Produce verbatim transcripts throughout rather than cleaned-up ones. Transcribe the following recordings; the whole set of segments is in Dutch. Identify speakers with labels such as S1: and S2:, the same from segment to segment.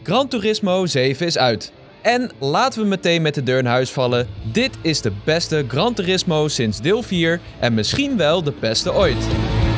S1: Gran Turismo zeven is uit. En laten we meteen met de deur in huis vallen. Dit is de beste Gran Turismo sinds deel vier en misschien wel de beste ooit.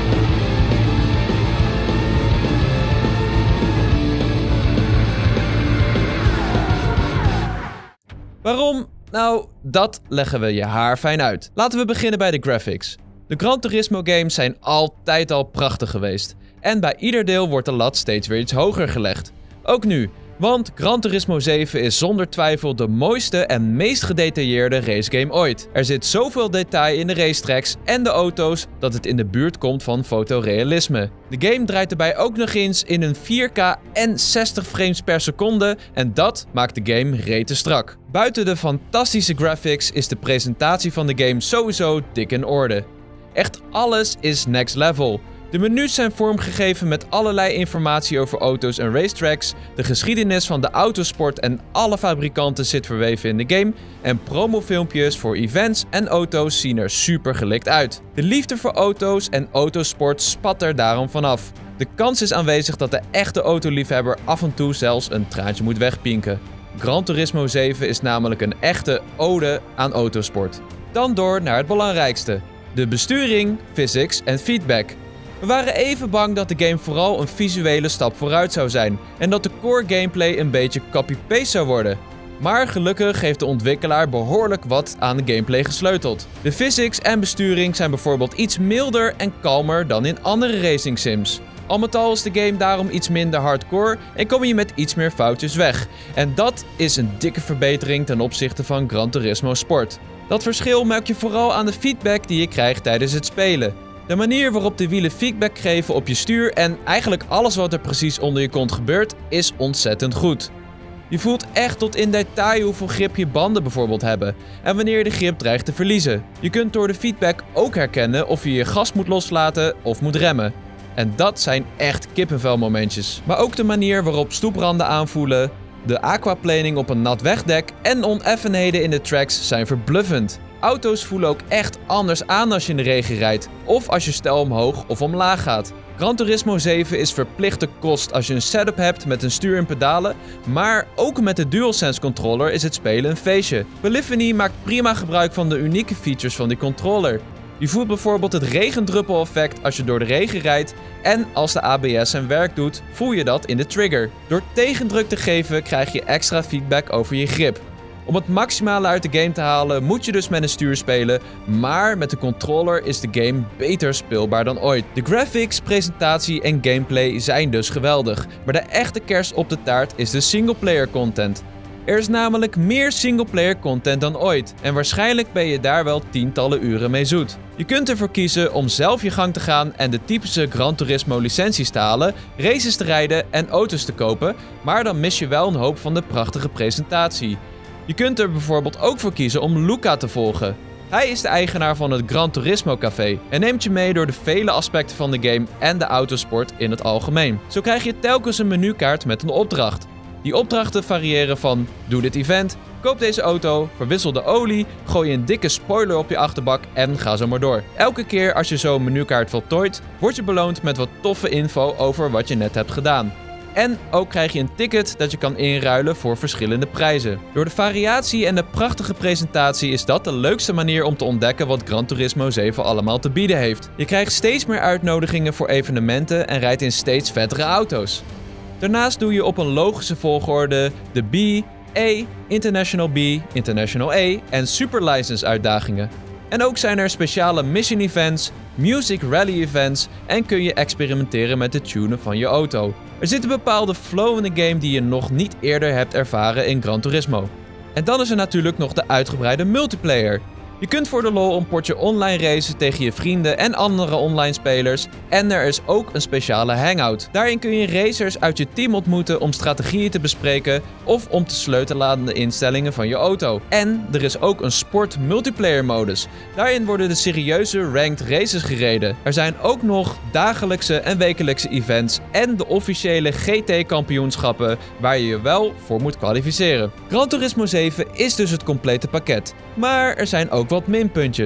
S1: Waarom? Nou, dat leggen we je haarfijn uit. Laten we beginnen bij de graphics. De Gran Turismo games zijn altijd al prachtig geweest. En bij ieder deel wordt de lat steeds weer iets hoger gelegd. Ook nu, want Gran Turismo zeven is zonder twijfel de mooiste en meest gedetailleerde racegame ooit. Er zit zoveel detail in de racetracks en de auto's dat het in de buurt komt van fotorealisme. De game draait erbij ook nog eens in een vier K en zestig frames per seconde en dat maakt de game rete strak. Buiten de fantastische graphics is de presentatie van de game sowieso dik in orde. Echt alles is next level. De menus zijn vormgegeven met allerlei informatie over auto's en racetracks. De geschiedenis van de autosport en alle fabrikanten zit verweven in de game. En promofilmpjes voor events en auto's zien er super gelikt uit. De liefde voor auto's en autosport spat er daarom vanaf. De kans is aanwezig dat de echte autoliefhebber af en toe zelfs een traantje moet wegpinken. Gran Turismo zeven is namelijk een echte ode aan autosport. Dan door naar het belangrijkste. De besturing, physics en feedback. We waren even bang dat de game vooral een visuele stap vooruit zou zijn en dat de core gameplay een beetje copy-paste zou worden. Maar gelukkig heeft de ontwikkelaar behoorlijk wat aan de gameplay gesleuteld. De physics en besturing zijn bijvoorbeeld iets milder en kalmer dan in andere racing sims. Al met al is de game daarom iets minder hardcore en kom je met iets meer foutjes weg. En dat is een dikke verbetering ten opzichte van Gran Turismo Sport. Dat verschil merk je vooral aan de feedback die je krijgt tijdens het spelen. De manier waarop de wielen feedback geven op je stuur en eigenlijk alles wat er precies onder je kont gebeurt is ontzettend goed. Je voelt echt tot in detail hoeveel grip je banden bijvoorbeeld hebben en wanneer je de grip dreigt te verliezen. Je kunt door de feedback ook herkennen of je je gas moet loslaten of moet remmen. En dat zijn echt kippenvelmomentjes. Maar ook de manier waarop stoepranden aanvoelen, de aquaplaning op een nat wegdek en oneffenheden in de tracks zijn verbluffend. Auto's voelen ook echt anders aan als je in de regen rijdt, of als je stijl omhoog of omlaag gaat. Gran Turismo zeven is verplichte kost als je een setup hebt met een stuur en pedalen, maar ook met de DualSense controller is het spelen een feestje. Polyphony maakt prima gebruik van de unieke features van die controller. Je voelt bijvoorbeeld het regendruppel-effect als je door de regen rijdt en als de A B S zijn werk doet, voel je dat in de trigger. Door tegendruk te geven krijg je extra feedback over je grip. Om het maximale uit de game te halen moet je dus met een stuur spelen, maar met de controller is de game beter speelbaar dan ooit. De graphics, presentatie en gameplay zijn dus geweldig, maar de echte kers op de taart is de singleplayer content. Er is namelijk meer singleplayer content dan ooit en waarschijnlijk ben je daar wel tientallen uren mee zoet. Je kunt ervoor kiezen om zelf je gang te gaan en de typische Gran Turismo licenties te halen, races te rijden en auto's te kopen, maar dan mis je wel een hoop van de prachtige presentatie. Je kunt er bijvoorbeeld ook voor kiezen om Luca te volgen. Hij is de eigenaar van het Gran Turismo Café en neemt je mee door de vele aspecten van de game en de autosport in het algemeen. Zo krijg je telkens een menukaart met een opdracht. Die opdrachten variëren van doe dit event, koop deze auto, verwissel de olie, gooi een dikke spoiler op je achterbak en ga zo maar door. Elke keer als je zo'n menukaart voltooit, word je beloond met wat toffe info over wat je net hebt gedaan. En ook krijg je een ticket dat je kan inruilen voor verschillende prijzen. Door de variatie en de prachtige presentatie is dat de leukste manier om te ontdekken wat Gran Turismo zeven allemaal te bieden heeft. Je krijgt steeds meer uitnodigingen voor evenementen en rijdt in steeds vettere auto's. Daarnaast doe je op een logische volgorde de B, A, International B, International A en Super License uitdagingen. En ook zijn er speciale mission events, music rally events en kun je experimenteren met het tunen van je auto. Er zit een bepaalde flow in de game die je nog niet eerder hebt ervaren in Gran Turismo. En dan is er natuurlijk nog de uitgebreide multiplayer. Je kunt voor de lol een potje online racen tegen je vrienden en andere online spelers. En er is ook een speciale hangout. Daarin kun je racers uit je team ontmoeten om strategieën te bespreken of om te sleutelen aan de instellingen van je auto. En er is ook een sport multiplayer modus. Daarin worden de serieuze ranked races gereden. Er zijn ook nog dagelijkse en wekelijkse events en de officiële G T-kampioenschappen waar je je wel voor moet kwalificeren. Gran Turismo zeven is dus het complete pakket. Maar er zijn ook wat minpuntjes.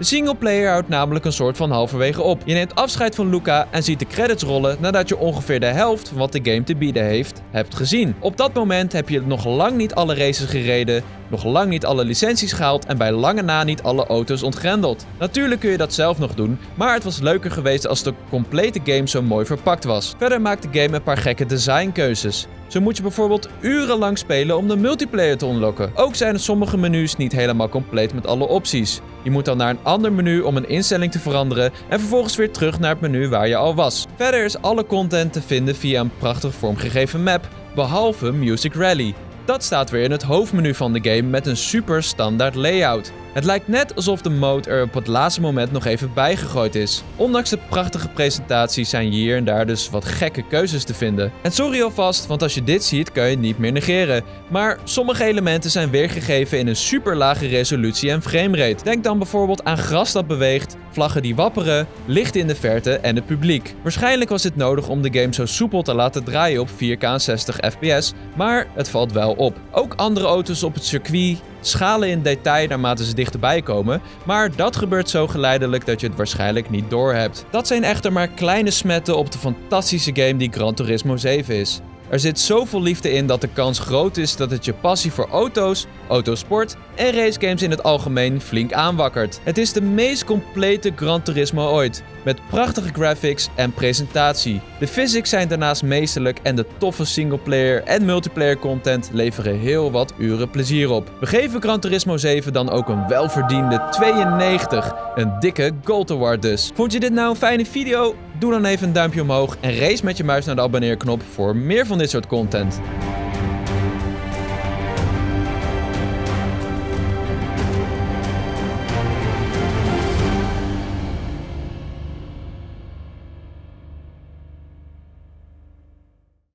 S1: De singleplayer houdt namelijk een soort van halverwege op. Je neemt afscheid van Luca en ziet de credits rollen nadat je ongeveer de helft van wat de game te bieden heeft, hebt gezien. Op dat moment heb je nog lang niet alle races gereden, nog lang niet alle licenties gehaald en bij lange na niet alle auto's ontgrendeld. Natuurlijk kun je dat zelf nog doen, maar het was leuker geweest als de complete game zo mooi verpakt was. Verder maakt de game een paar gekke designkeuzes. Zo moet je bijvoorbeeld urenlang spelen om de multiplayer te unlocken. Ook zijn er sommige menus niet helemaal compleet met alle opties. Je moet dan naar een ander menu om een instelling te veranderen en vervolgens weer terug naar het menu waar je al was. Verder is alle content te vinden via een prachtig vormgegeven map, behalve Music Rally. Dat staat weer in het hoofdmenu van de game met een super standaard layout. Het lijkt net alsof de mode er op het laatste moment nog even bijgegooid is. Ondanks de prachtige presentatie zijn hier en daar dus wat gekke keuzes te vinden. En sorry alvast, want als je dit ziet kan je het niet meer negeren. Maar sommige elementen zijn weergegeven in een super lage resolutie en framerate. Denk dan bijvoorbeeld aan gras dat beweegt, vlaggen die wapperen, licht in de verte en het publiek. Waarschijnlijk was dit nodig om de game zo soepel te laten draaien op vier K en zestig F P S, maar het valt wel op. Ook andere auto's op het circuit schalen in detail naarmate ze dichterbij komen, maar dat gebeurt zo geleidelijk dat je het waarschijnlijk niet doorhebt. Dat zijn echter maar kleine smetten op de fantastische game die Gran Turismo zeven is. Er zit zoveel liefde in dat de kans groot is dat het je passie voor auto's, autosport en racegames in het algemeen flink aanwakkert. Het is de meest complete Gran Turismo ooit, met prachtige graphics en presentatie. De physics zijn daarnaast meesterlijk en de toffe singleplayer en multiplayer content leveren heel wat uren plezier op. We geven Gran Turismo zeven dan ook een welverdiende tweeënnegentig, een dikke Gold Award dus. Vond je dit nou een fijne video? Doe dan even een duimpje omhoog en race met je muis naar de abonneerknop voor meer van dit soort content.